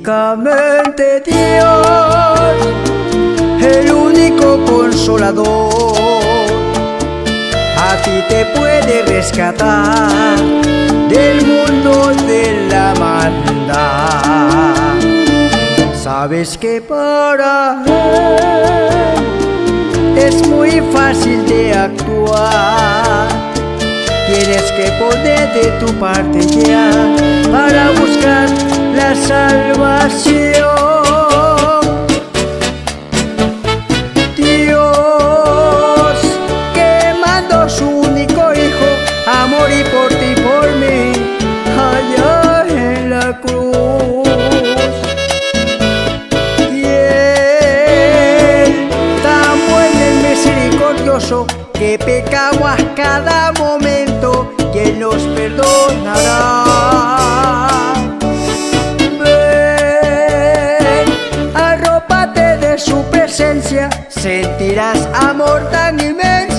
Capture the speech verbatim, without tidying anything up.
únicamente Dios, el único consolador, a ti te puede rescatar del mundo de la maldad. Sabes que para él es muy fácil de actuar. Tienes que poner de tu parte ya para buscar la salvación. Dios, que mandó su único hijo a morir por ti y por mí allá en la cruz. Y Él, tan bueno y misericordioso, que pecamos a cada momento, quien nos perdonará. Ven, arrópate de su presencia, sentirás amor tan inmenso.